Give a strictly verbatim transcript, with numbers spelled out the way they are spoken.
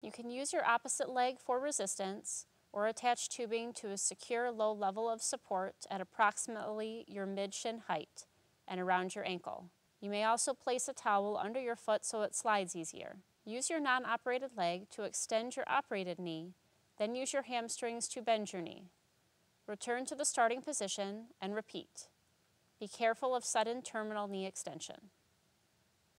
You can use your opposite leg for resistance or attach tubing to a secure low level of support at approximately your mid-shin height and around your ankle. You may also place a towel under your foot so it slides easier. Use your non-operated leg to extend your operated knee, then use your hamstrings to bend your knee. Return to the starting position and repeat. Be careful of sudden terminal knee extension.